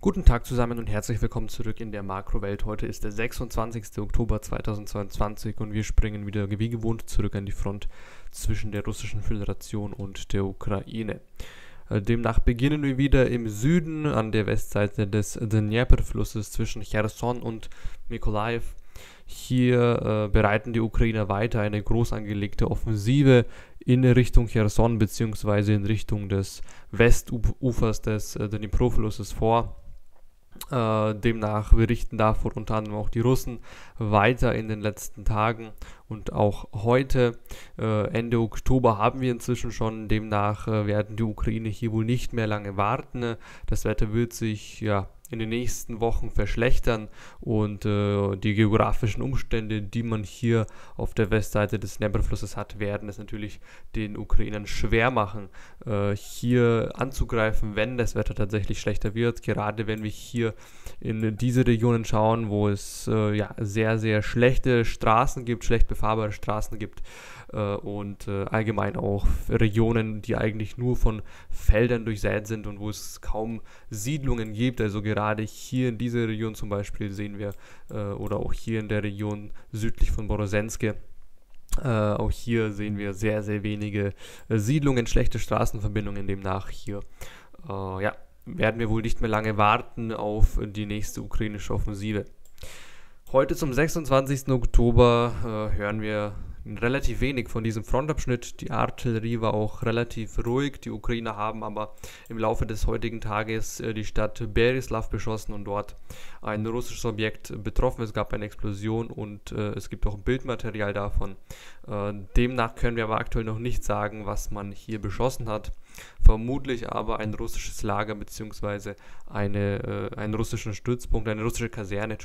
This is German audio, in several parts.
Guten Tag zusammen und herzlich willkommen zurück in der Makrowelt. Heute ist der 26. Oktober 2022 und wir springen wieder wie gewohnt zurück an die Front zwischen der Russischen Föderation und der Ukraine. Demnach beginnen wir wieder im Süden an der Westseite des Dnepr-Flusses zwischen Cherson und Mykolaiw. Hier bereiten die Ukrainer weiter eine groß angelegte Offensive in Richtung Cherson bzw. in Richtung des Westufers des Dnipro-Flusses vor. Demnach berichten davon unter anderem auch die Russen weiter in den letzten Tagen und auch heute, Ende Oktober, haben wir inzwischen schon. Demnach werden die Ukraine hier wohl nicht mehr lange warten. Das Wetter wird sich in den nächsten Wochen verschlechtern und die geografischen Umstände, die man hier auf der Westseite des Dnepr-Flusses hat, werden es natürlich den Ukrainern schwer machen, hier anzugreifen, wenn das Wetter tatsächlich schlechter wird. Gerade wenn wir hier in diese Regionen schauen, wo es sehr, sehr schlechte Straßen gibt, schlecht befahrbare Straßen gibt und allgemein auch Regionen, die eigentlich nur von Feldern durchsät sind und wo es kaum Siedlungen gibt. Also gerade hier in dieser Region zum Beispiel sehen wir, oder auch hier in der Region südlich von Borozenske, auch hier sehen wir sehr, sehr wenige Siedlungen, schlechte Straßenverbindungen. Demnach hier werden wir wohl nicht mehr lange warten auf die nächste ukrainische Offensive. Heute zum 26. Oktober hören wir relativ wenig von diesem Frontabschnitt. Die Artillerie war auch relativ ruhig. Die Ukrainer haben aber im Laufe des heutigen Tages die Stadt Berislav beschossen und dort ein russisches Objekt betroffen. Es gab eine Explosion und es gibt auch Bildmaterial davon. Demnach können wir aber aktuell noch nicht sagen, was man hier beschossen hat. Vermutlich aber ein russisches Lager bzw. einen russischen Stützpunkt, eine russische Kaserne,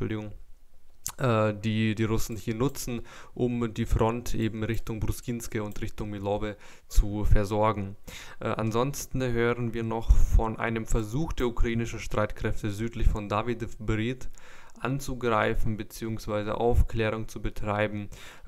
die Russen hier nutzen, um die Front eben Richtung Bruskinske und Richtung Milowe zu versorgen. Ansonsten hören wir noch von einem Versuch der ukrainischen Streitkräfte südlich von Davydiv-Brid anzugreifen bzw. Aufklärung zu betreiben.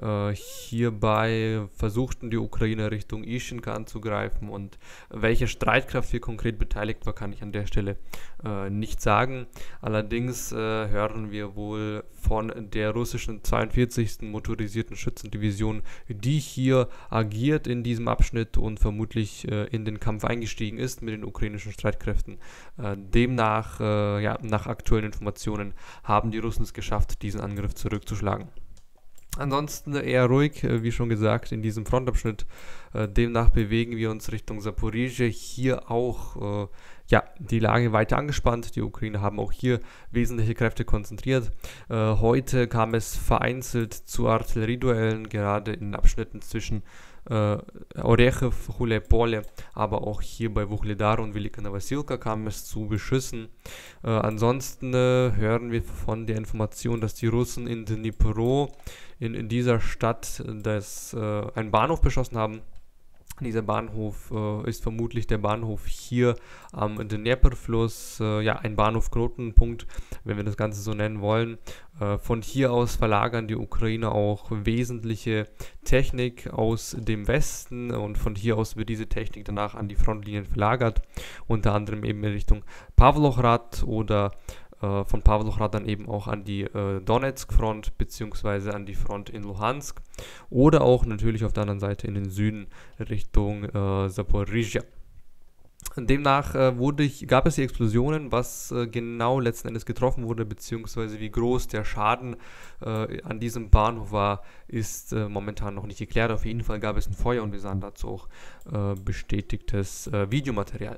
Hierbei versuchten die Ukrainer Richtung Ischinka anzugreifen und welche Streitkraft hier konkret beteiligt war, kann ich an der Stelle nicht sagen. Allerdings hören wir wohl von der russischen 42. Motorisierten Schützendivision, die hier agiert in diesem Abschnitt und vermutlich in den Kampf eingestiegen ist mit den ukrainischen Streitkräften. Demnach, nach aktuellen Informationen, haben die Russen es geschafft, diesen Angriff zurückzuschlagen. Ansonsten eher ruhig, wie schon gesagt, in diesem Frontabschnitt. Demnach bewegen wir uns Richtung Saporizhzhia. Hier auch die Lage weiter angespannt. Die Ukrainer haben auch hier wesentliche Kräfte konzentriert. Heute kam es vereinzelt zu Artillerieduellen, gerade in Abschnitten zwischen Orechew, Hulai-Pole, aber auch hier bei Wuhledar und Velika Novosilka kam es zu Beschüssen. Ansonsten hören wir von der Information, dass die Russen in Dnipro, in dieser Stadt, einen Bahnhof beschossen haben. Dieser Bahnhof ist vermutlich der Bahnhof hier am Dnepr-Fluss, ein Bahnhof-Knotenpunkt, wenn wir das Ganze so nennen wollen. Von hier aus verlagern die Ukrainer auch wesentliche Technik aus dem Westen und von hier aus wird diese Technik danach an die Frontlinien verlagert, unter anderem eben in Richtung Pawlochrad oder von Pawlochrad dann eben auch an die Donetsk-Front bzw. an die Front in Luhansk oder auch natürlich auf der anderen Seite in den Süden Richtung Saporizhzhia. Demnach gab es die Explosionen, was genau letzten Endes getroffen wurde, beziehungsweise wie groß der Schaden an diesem Bahnhof war, ist momentan noch nicht geklärt. Auf jeden Fall gab es ein Feuer und wir sahen dazu auch bestätigtes Videomaterial.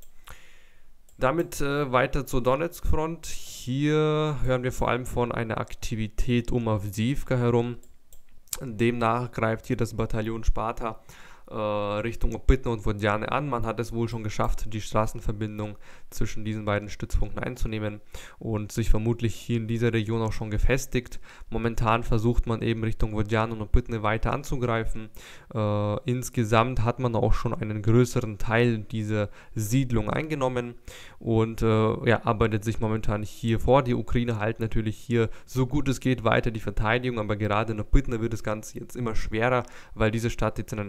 Damit weiter zur Donetsk-Front. Hier hören wir vor allem von einer Aktivität um Avdiivka herum. Demnach greift hier das Bataillon Sparta Richtung Opytne und Wodiane an. Man hat es wohl schon geschafft, die Straßenverbindung zwischen diesen beiden Stützpunkten einzunehmen und sich vermutlich hier in dieser Region auch schon gefestigt. Momentan versucht man eben Richtung Wodiane und Opytne weiter anzugreifen. Insgesamt hat man auch schon einen größeren Teil dieser Siedlung eingenommen und arbeitet sich momentan hier vor. Die Ukraine hält natürlich hier so gut es geht weiter die Verteidigung, aber gerade in Opytne wird das Ganze jetzt immer schwerer, weil diese Stadt jetzt in einer Halbkämpfe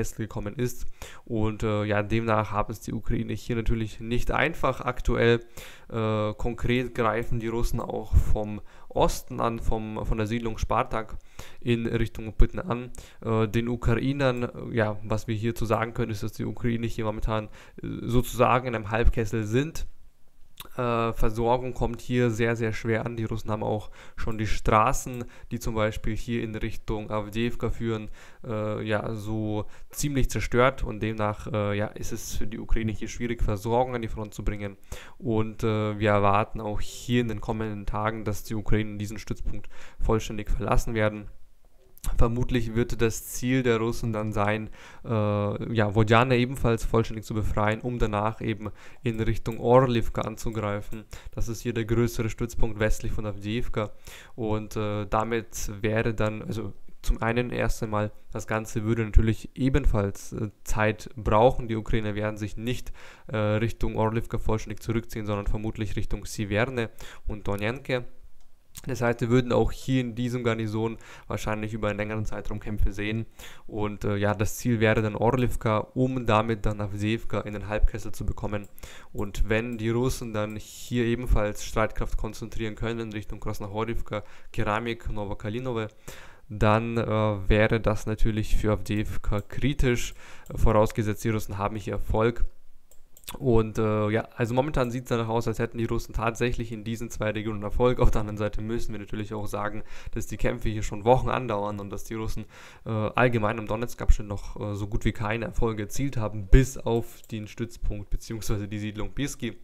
Halbkessel gekommen ist. Und ja, demnach haben es die Ukraine hier natürlich nicht einfach aktuell. Konkret greifen die Russen auch vom Osten an, von der Siedlung Spartak in Richtung Pytne an. Den Ukrainern, ja, was wir hier zu sagen können, ist, dass die Ukraine hier momentan sozusagen in einem Halbkessel sind. Versorgung kommt hier sehr, sehr schwer an. Die Russen haben auch schon die Straßen, die zum Beispiel hier in Richtung Awdijiwka führen, ja, so ziemlich zerstört, und demnach ja, ist es für die Ukraine hier schwierig, Versorgung an die Front zu bringen. Und wir erwarten auch hier in den kommenden Tagen, dass die Ukraine diesen Stützpunkt vollständig verlassen werden. Vermutlich wird das Ziel der Russen dann sein, ja, Wodjane ebenfalls vollständig zu befreien, um danach eben in Richtung Orlivka anzugreifen. Das ist hier der größere Stützpunkt westlich von Awdijiwka, und damit wäre dann, also zum einen erst einmal, das Ganze würde natürlich ebenfalls Zeit brauchen. Die Ukrainer werden sich nicht Richtung Orlivka vollständig zurückziehen, sondern vermutlich Richtung Sieverne und Donjenke. Das heißt, wir würden auch hier in diesem Garnison wahrscheinlich über einen längeren Zeitraum Kämpfe sehen. Und ja, das Ziel wäre dann Orlivka, um damit dann Awdijiwka in den Halbkessel zu bekommen. Und wenn die Russen dann hier ebenfalls Streitkraft konzentrieren können in Richtung Krasnohorivka, Keramik, Novokalinove, dann wäre das natürlich für Awdijiwka kritisch, vorausgesetzt die Russen haben hier Erfolg. Und ja, also momentan sieht es danach aus, als hätten die Russen tatsächlich in diesen zwei Regionen Erfolg. Auf der anderen Seite müssen wir natürlich auch sagen, dass die Kämpfe hier schon Wochen andauern und dass die Russen allgemein im Donetsk-Abschnitt noch so gut wie keine Erfolge erzielt haben, bis auf den Stützpunkt bzw. die Siedlung Bielski.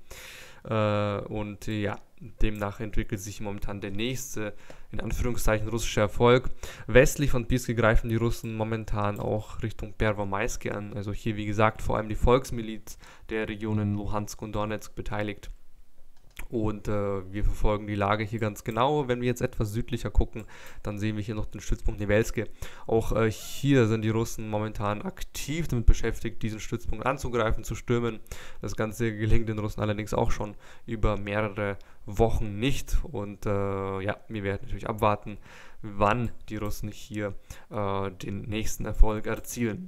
Und ja, demnach entwickelt sich momentan der nächste, in Anführungszeichen, russische Erfolg. Westlich von Bielski greifen die Russen momentan auch Richtung Pervomaiski an. Also hier, wie gesagt, vor allem die Volksmiliz der Regionen Luhansk und Donetsk beteiligt. Und wir verfolgen die Lage hier ganz genau. Wenn wir jetzt etwas südlicher gucken, dann sehen wir hier noch den Stützpunkt Nevelske. Auch hier sind die Russen momentan aktiv damit beschäftigt, diesen Stützpunkt anzugreifen, zu stürmen. Das Ganze gelingt den Russen allerdings auch schon über mehrere Wochen nicht. Und ja, wir werden natürlich abwarten, wann die Russen hier den nächsten Erfolg erzielen.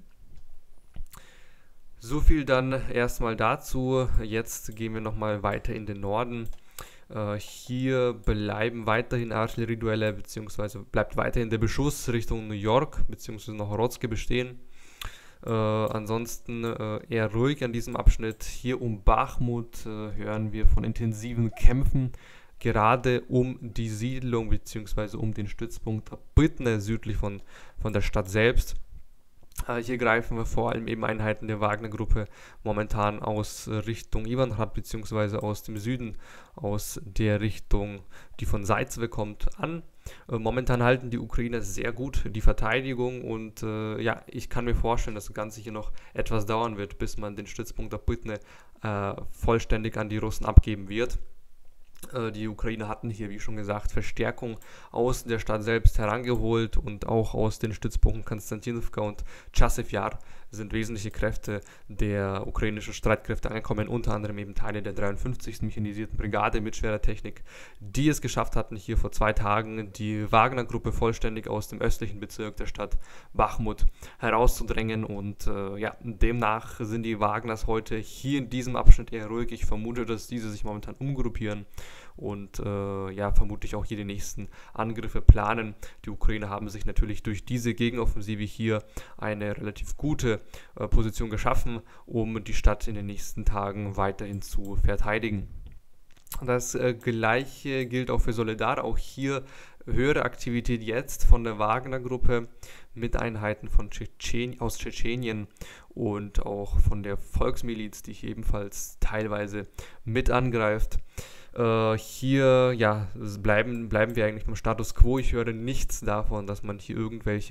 So viel dann erstmal dazu. Jetzt gehen wir nochmal weiter in den Norden. Hier bleiben weiterhin Artillerieduelle, beziehungsweise bleibt weiterhin der Beschuss Richtung New York, beziehungsweise Nohorodske bestehen. Ansonsten eher ruhig an diesem Abschnitt. Hier um Bachmut hören wir von intensiven Kämpfen, gerade um die Siedlung, beziehungsweise um den Stützpunkt Pytne südlich von der Stadt selbst. Hier greifen wir vor allem eben Einheiten der Wagner-Gruppe momentan aus Richtung Ivanhrad bzw. aus dem Süden, aus der Richtung, die von Seitzwe kommt, an. Momentan halten die Ukrainer sehr gut die Verteidigung, und ja, ich kann mir vorstellen, dass das Ganze hier noch etwas dauern wird, bis man den Stützpunkt auf Pytne vollständig an die Russen abgeben wird. Die Ukrainer hatten hier, wie schon gesagt, Verstärkung aus der Stadt selbst herangeholt, und auch aus den Stützpunkten Konstantinivka und Chasiv Yar sind wesentliche Kräfte der ukrainischen Streitkräfte angekommen, unter anderem eben Teile der 53. Mechanisierten Brigade mit schwerer Technik, die es geschafft hatten, hier vor 2 Tagen die Wagner-Gruppe vollständig aus dem östlichen Bezirk der Stadt Bachmut herauszudrängen. Und ja, demnach sind die Wagners heute hier in diesem Abschnitt eher ruhig. Ich vermute, dass diese sich momentan umgruppieren und ja, vermutlich auch hier die nächsten Angriffe planen. Die Ukrainer haben sich natürlich durch diese Gegenoffensive hier eine relativ gute Position geschaffen, um die Stadt in den nächsten Tagen weiterhin zu verteidigen. Das gleiche gilt auch für Soledar. Auch hier höhere Aktivität jetzt von der Wagner-Gruppe mit Einheiten von aus Tschetschenien und auch von der Volksmiliz, die hier ebenfalls teilweise mit angreift. Hier ja, bleiben wir eigentlich beim Status Quo. Ich höre nichts davon, dass man hier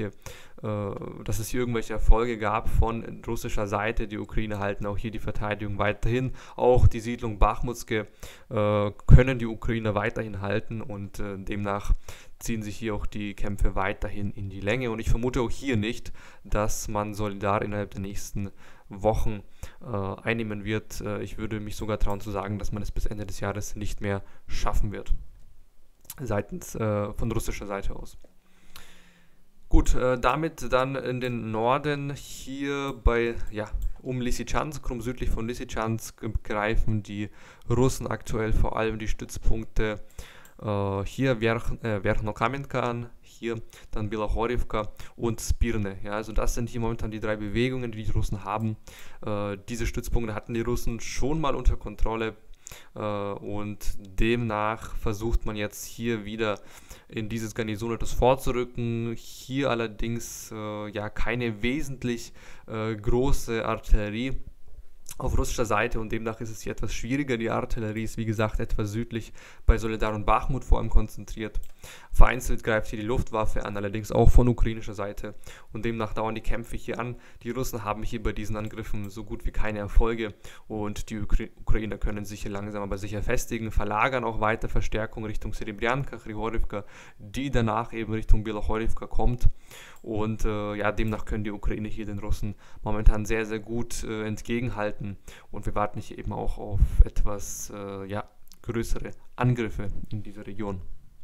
dass es hier irgendwelche Erfolge gab von russischer Seite. Die Ukraine halten auch hier die Verteidigung weiterhin. Auch die Siedlung Bachmutske können die Ukrainer weiterhin halten, und demnach ziehen sich hier auch die Kämpfe weiterhin in die Länge. Und ich vermute auch hier nicht, dass man Soledar innerhalb der nächsten Wochen einnehmen wird. Ich würde mich sogar trauen zu sagen, dass man es bis Ende des Jahres nicht mehr schaffen wird, von russischer Seite aus. Gut, damit dann in den Norden hier um Lysychansk, südlich von Lysychansk greifen die Russen aktuell vor allem die Stützpunkte hier Verkhnokamenka an, hier dann Bilohorivka und Spirne. Ja, also das sind hier momentan die 3 Bewegungen, die die Russen haben. Diese Stützpunkte hatten die Russen schon mal unter Kontrolle und demnach versucht man jetzt hier wieder in dieses Garnison etwas vorzurücken. Hier allerdings keine wesentlich große Artillerie auf russischer Seite und demnach ist es hier etwas schwieriger. Die Artillerie ist wie gesagt etwas südlich bei Soledar und Bachmut vor allem konzentriert. Vereinzelt greift hier die Luftwaffe an, allerdings auch von ukrainischer Seite und demnach dauern die Kämpfe hier an. Die Russen haben hier bei diesen Angriffen so gut wie keine Erfolge und die Ukrainer können sich hier langsam aber sicher festigen, verlagern auch weiter Verstärkung Richtung Serebrjanka, Grigorivka, die danach eben Richtung Bilohorivka kommt. Und demnach können die Ukrainer hier den Russen momentan sehr, sehr gut entgegenhalten. Und wir warten hier eben auch auf etwas größere Angriffe in dieser Region.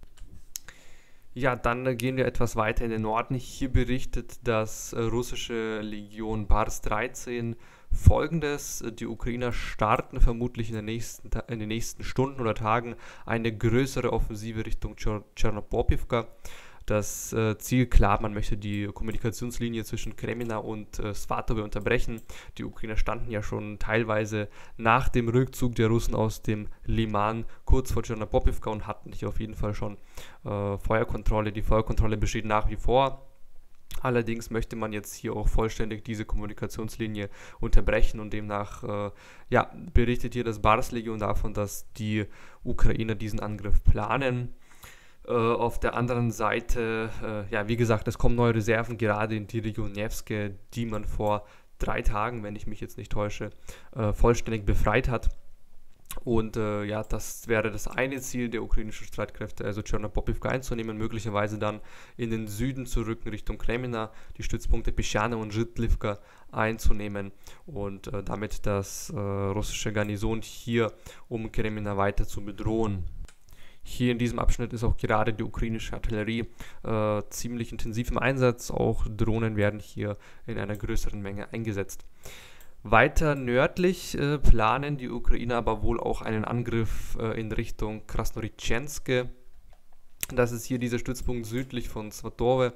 Ja, dann gehen wir etwas weiter in den Norden. Hier berichtet das russische Legion Bars 13 Folgendes: Die Ukrainer starten vermutlich in den nächsten Stunden oder Tagen eine größere Offensive Richtung Tschernopopivka. Das Ziel, klar, man möchte die Kommunikationslinie zwischen Kremina und Svatove unterbrechen. Die Ukrainer standen ja schon teilweise nach dem Rückzug der Russen aus dem Liman kurz vor Tschernopopivka und hatten hier auf jeden Fall schon Feuerkontrolle. Die Feuerkontrolle besteht nach wie vor. Allerdings möchte man jetzt hier auch vollständig diese Kommunikationslinie unterbrechen und demnach berichtet hier das Bars-Legion davon, dass die Ukrainer diesen Angriff planen. Auf der anderen Seite, wie gesagt, es kommen neue Reserven gerade in die Region Nevske, die man vor 3 Tagen, wenn ich mich jetzt nicht täusche, vollständig befreit hat. Und das wäre das eine Ziel der ukrainischen Streitkräfte, also Tschernopopivka einzunehmen, möglicherweise dann in den Süden zu rücken Richtung Kremina, die Stützpunkte Pischane und Zhitlivka einzunehmen und damit das russische Garnison hier um Kremina weiter zu bedrohen. Hier in diesem Abschnitt ist auch gerade die ukrainische Artillerie ziemlich intensiv im Einsatz. Auch Drohnen werden hier in einer größeren Menge eingesetzt. Weiter nördlich planen die Ukrainer aber wohl auch einen Angriff in Richtung Krasnorytschenske. Das ist hier dieser Stützpunkt südlich von Svatove.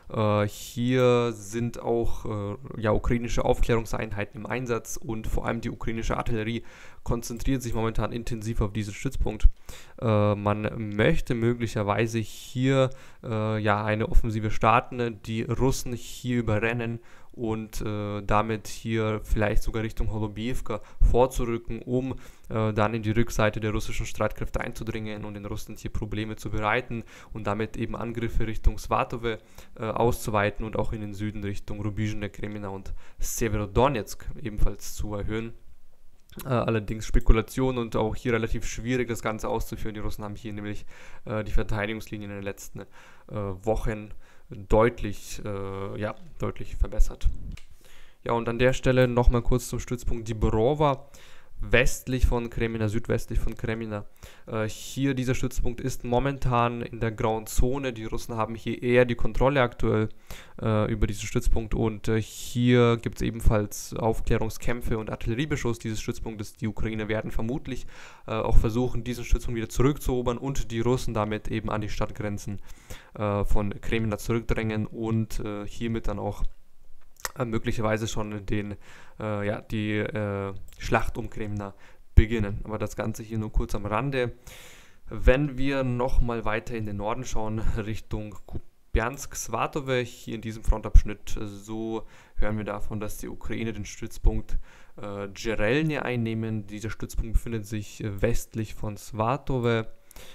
Hier sind auch ukrainische Aufklärungseinheiten im Einsatz und vor allem die ukrainische Artillerie konzentriert sich momentan intensiv auf diesen Stützpunkt. Man möchte möglicherweise hier eine Offensive starten, die Russen hier überrennen und damit hier vielleicht sogar Richtung Holobievka vorzurücken, um dann in die Rückseite der russischen Streitkräfte einzudringen und den Russen hier Probleme zu bereiten und damit eben Angriffe Richtung Svatove auszuweiten und auch in den Süden Richtung Rubizhne, Kremina und Severodonetsk ebenfalls zu erhöhen. Allerdings Spekulation und auch hier relativ schwierig das Ganze auszuführen. Die Russen haben hier nämlich die Verteidigungslinien in den letzten Wochen deutlich verbessert. Ja, und an der Stelle nochmal kurz zum Stützpunkt Diborowa, westlich von Kremina, südwestlich von Kremina. Hier dieser Stützpunkt ist momentan in der grauen Zone. Die Russen haben hier eher die Kontrolle aktuell über diesen Stützpunkt und hier gibt es ebenfalls Aufklärungskämpfe und Artilleriebeschuss dieses Stützpunktes. Die Ukrainer werden vermutlich auch versuchen, diesen Stützpunkt wieder zurückzuerobern und die Russen damit eben an die Stadtgrenzen von Kremina zurückdrängen und hiermit dann auch möglicherweise schon die Schlacht um Kremina beginnen. Aber das Ganze hier nur kurz am Rande. Wenn wir nochmal weiter in den Norden schauen, Richtung Kupiansk-Svatove, hier in diesem Frontabschnitt, so hören wir davon, dass die Ukraine den Stützpunkt Zherelny einnehmen. Dieser Stützpunkt befindet sich westlich von Svatove,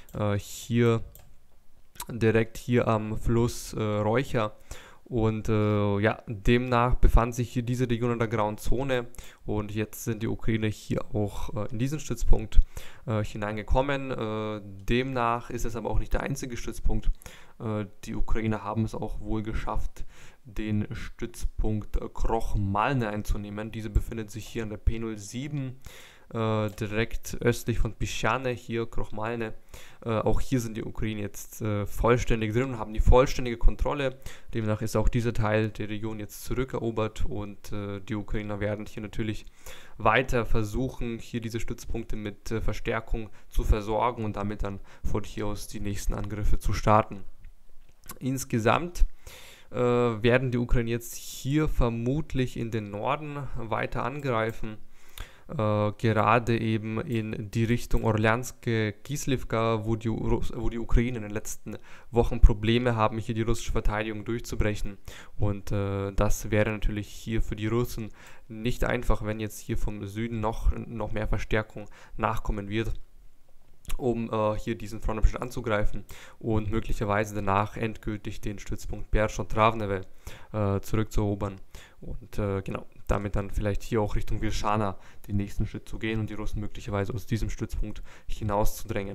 direkt hier am Fluss Reucha. Und demnach befand sich hier diese Region in der grauen Zone und jetzt sind die Ukrainer hier auch in diesen Stützpunkt hineingekommen. Demnach ist es aber auch nicht der einzige Stützpunkt. Die Ukrainer haben es auch wohl geschafft, den Stützpunkt Krochmalne einzunehmen. Diese befindet sich hier an der P07. direkt östlich von Pischane, hier Krochmalne. Auch hier sind die Ukrainer jetzt vollständig drin und haben die vollständige Kontrolle. Demnach ist auch dieser Teil der Region jetzt zurückerobert und die Ukrainer werden hier natürlich weiter versuchen, hier diese Stützpunkte mit Verstärkung zu versorgen und damit dann von hier aus die nächsten Angriffe zu starten. Insgesamt werden die Ukrainer jetzt hier vermutlich in den Norden weiter angreifen, gerade eben in die Richtung Orleanske, Kislivka, wo die Ukrainer in den letzten Wochen Probleme haben, hier die russische Verteidigung durchzubrechen. Und das wäre natürlich hier für die Russen nicht einfach, wenn jetzt hier vom Süden noch mehr Verstärkung nachkommen wird, um hier diesen Frontabschnitt anzugreifen und möglicherweise danach endgültig den Stützpunkt Berchot-Travnevel zurückzuerobern und genau, damit dann vielleicht hier auch Richtung Wilschana den nächsten Schritt zu gehen und die Russen möglicherweise aus diesem Stützpunkt hinauszudrängen.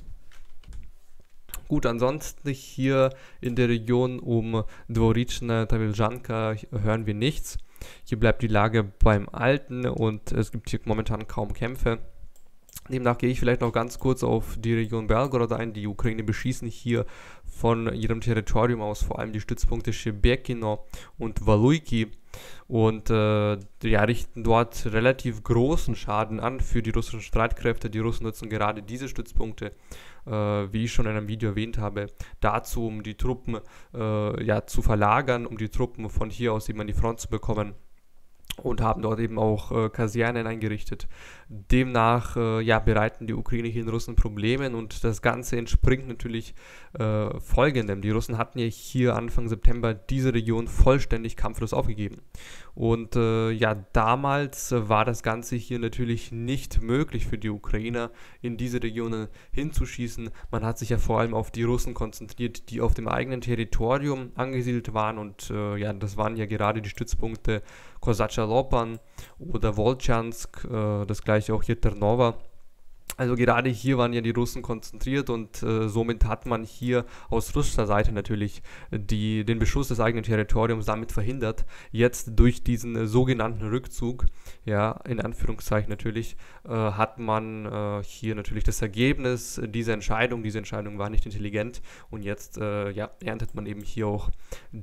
Gut, ansonsten hier in der Region um Dvorichne, Taviljanka hören wir nichts. Hier bleibt die Lage beim Alten und es gibt hier momentan kaum Kämpfe. Demnach gehe ich vielleicht noch ganz kurz auf die Region Belgorod ein. Die Ukraine beschießen hier von ihrem Territorium aus vor allem die Stützpunkte Shebekino und Valuiki und richten dort relativ großen Schaden an für die russischen Streitkräfte. Die Russen nutzen gerade diese Stützpunkte, wie ich schon in einem Video erwähnt habe, dazu, um die Truppen zu verlagern, um die Truppen von hier aus eben an die Front zu bekommen. Und haben dort eben auch Kasernen eingerichtet. Demnach bereiten die Ukrainer hier den Russen Probleme und das Ganze entspringt natürlich folgendem. Die Russen hatten ja hier Anfang September diese Region vollständig kampflos aufgegeben. Und damals war das Ganze hier natürlich nicht möglich für die Ukrainer, in diese Regionen hinzuschießen. Man hat sich ja vor allem auf die Russen konzentriert, die auf dem eigenen Territorium angesiedelt waren und das waren ja gerade die Stützpunkte Kosacha-Lopan oder Wolchansk, das gleiche auch hier Ternova. Also gerade hier waren ja die Russen konzentriert und somit hat man hier aus russischer Seite natürlich den Beschuss des eigenen Territoriums damit verhindert. Jetzt durch diesen sogenannten Rückzug, ja, in Anführungszeichen natürlich, hat man hier natürlich das Ergebnis dieser Entscheidung. Diese Entscheidung war nicht intelligent und jetzt erntet man eben hier auch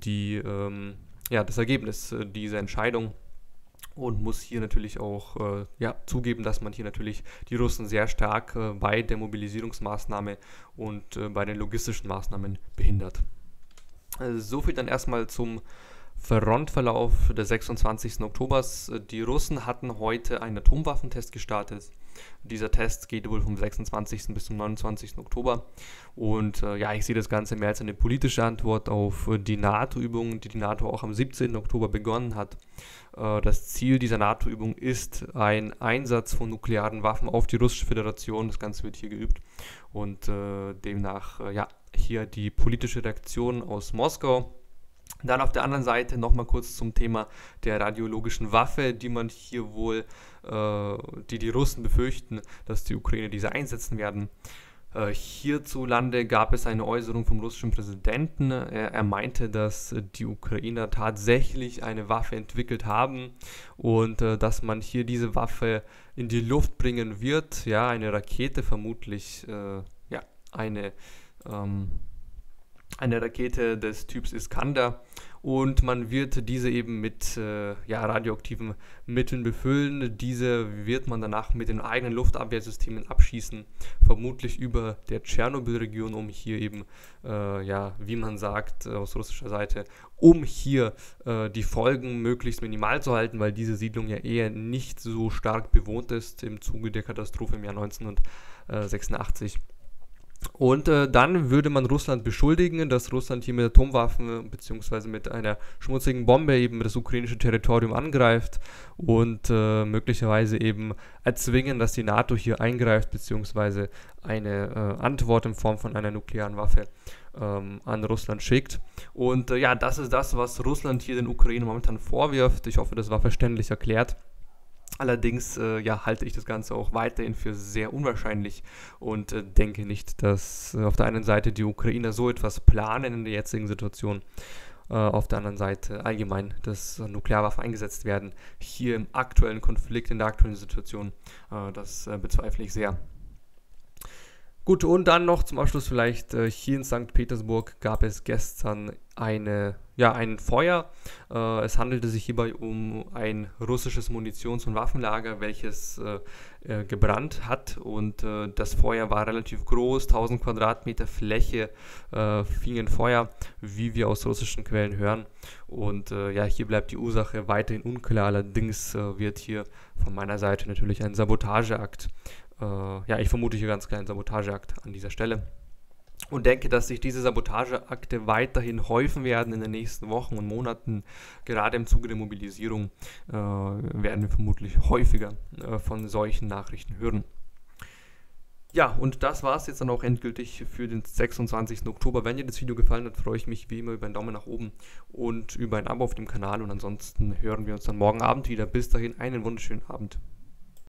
das Ergebnis dieser Entscheidung. Und muss hier natürlich auch zugeben, dass man hier natürlich die Russen sehr stark bei der Mobilisierungsmaßnahme und bei den logistischen Maßnahmen behindert. Also soviel dann erstmal zum Frontverlauf des 26. Oktobers. Die Russen hatten heute einen Atomwaffentest gestartet. Dieser Test geht wohl vom 26. bis zum 29. Oktober. Und ich sehe das Ganze mehr als eine politische Antwort auf die NATO-Übung, die NATO auch am 17. Oktober begonnen hat. Das Ziel dieser NATO-Übung ist ein Einsatz von nuklearen Waffen auf die Russische Föderation. Das Ganze wird hier geübt. Und demnach hier die politische Reaktion aus Moskau. Dann auf der anderen Seite nochmal kurz zum Thema der radiologischen Waffe, die man hier wohl, die Russen befürchten, dass die Ukraine diese einsetzen werden. Hierzulande gab es eine Äußerung vom russischen Präsidenten. Er meinte, dass die Ukrainer tatsächlich eine Waffe entwickelt haben und dass man hier diese Waffe in die Luft bringen wird. Ja, eine Rakete vermutlich, eine Rakete des Typs Iskander und man wird diese eben mit radioaktiven Mitteln befüllen. Diese wird man danach mit den eigenen Luftabwehrsystemen abschießen, vermutlich über der Tschernobyl-Region, um hier eben, wie man sagt aus russischer Seite, um hier die Folgen möglichst minimal zu halten, weil diese Siedlung ja eher nicht so stark bewohnt ist im Zuge der Katastrophe im Jahr 1986. Und dann würde man Russland beschuldigen, dass Russland hier mit Atomwaffen bzw. mit einer schmutzigen Bombe eben das ukrainische Territorium angreift und möglicherweise eben erzwingen, dass die NATO hier eingreift bzw. eine Antwort in Form von einer nuklearen Waffe an Russland schickt. Und das ist das, was Russland hier den Ukraine momentan vorwirft. Ich hoffe, das war verständlich erklärt. Allerdings halte ich das Ganze auch weiterhin für sehr unwahrscheinlich und denke nicht, dass auf der einen Seite die Ukrainer so etwas planen in der jetzigen Situation. auf der anderen Seite allgemein, dass Nuklearwaffen eingesetzt werden. Hier im aktuellen Konflikt, in der aktuellen Situation, das bezweifle ich sehr. Gut, und dann noch zum Abschluss vielleicht, hier in St. Petersburg gab es gestern ein Feuer. Es handelte sich hierbei um ein russisches Munitions- und Waffenlager, welches gebrannt hat, und das Feuer war relativ groß, 1000 Quadratmeter Fläche fing in Feuer, wie wir aus russischen Quellen hören, und hier bleibt die Ursache weiterhin unklar. Allerdings wird hier von meiner Seite natürlich ein Sabotageakt, ich vermute hier ganz klar einen Sabotageakt an dieser Stelle. Und denke, dass sich diese Sabotageakte weiterhin häufen werden in den nächsten Wochen und Monaten. Gerade im Zuge der Mobilisierung werden wir vermutlich häufiger von solchen Nachrichten hören. Ja, und das war es jetzt dann auch endgültig für den 26. Oktober. Wenn dir das Video gefallen hat, freue ich mich wie immer über einen Daumen nach oben und über ein Abo auf dem Kanal. Und ansonsten hören wir uns dann morgen Abend wieder. Bis dahin einen wunderschönen Abend.